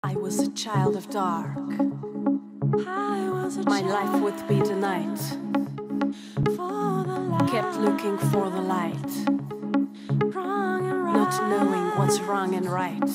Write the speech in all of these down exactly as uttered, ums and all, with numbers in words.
I was a child of dark. I was a My child life would be the night. for the light. Kept looking for the light, Wrong and right. not knowing what's wrong and right.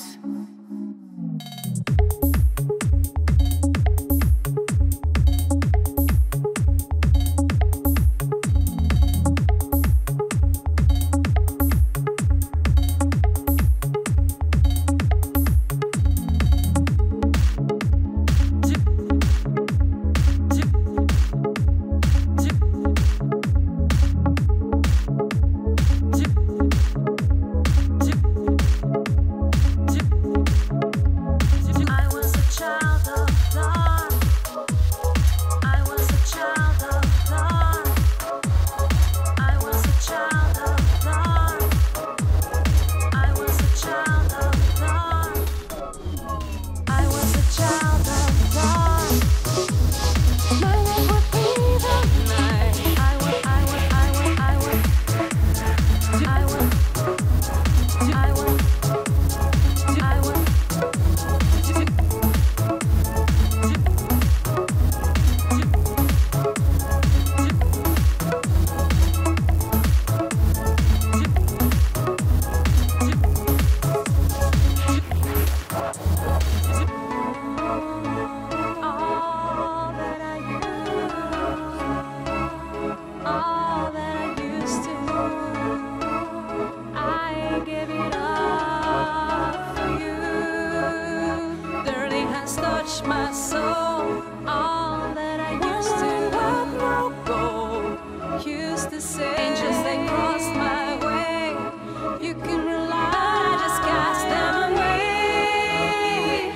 Touch my soul, all that I used to have no goal. Used to say, angels they crossed my way. You can rely, but I just cast them away.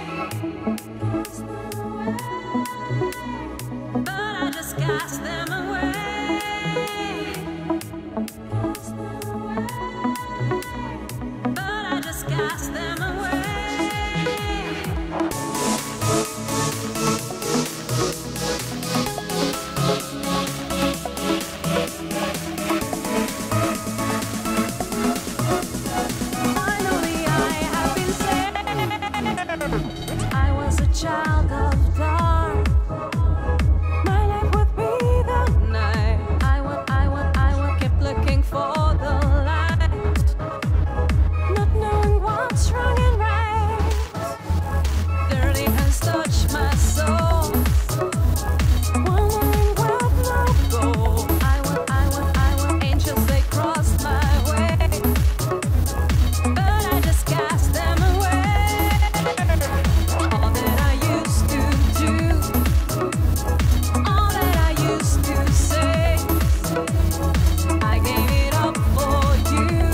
But I just cast them away. But I just cast them away. I was a child of dark. My life would be the night. I would, I would, I would keep looking for the light, not knowing what's wrong and right. Dirty hands touch my soul, wondering where love go. I would, I would, I would, angels they crossed my way, but I just cast them away. All that I used to do, all that I used to say, I gave it up for you.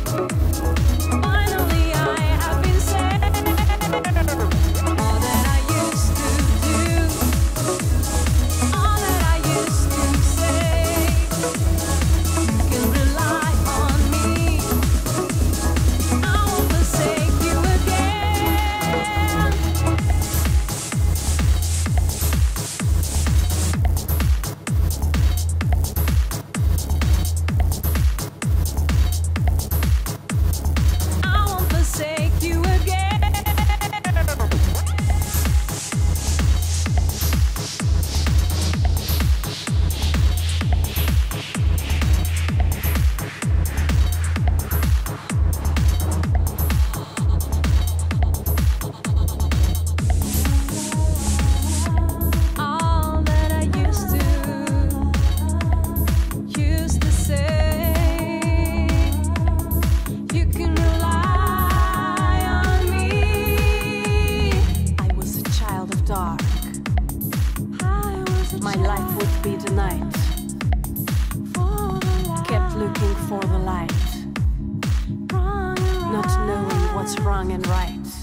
Finally I have been saved. All that I used to do, all that I used to say, you can rely on me. I won't forsake you again. I won't forsake you again. All that I used to, used to say, you can rely on me. I was a child of dark. I was a My child life would be the night. for the light. Kept looking for the light, Wrong and not right. knowing what's wrong and right.